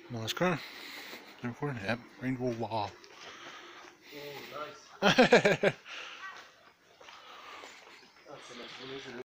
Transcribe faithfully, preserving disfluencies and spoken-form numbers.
Namaskar. Recording? Yep. Rainbow wall. Oh, nice. That's a nice one, isn't it?